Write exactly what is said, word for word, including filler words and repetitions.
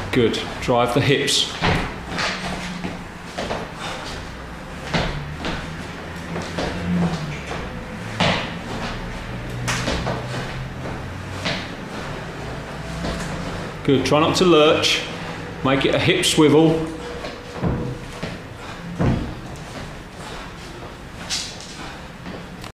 Good. Drive the hips. Good. Try not to lurch. Make it a hip swivel.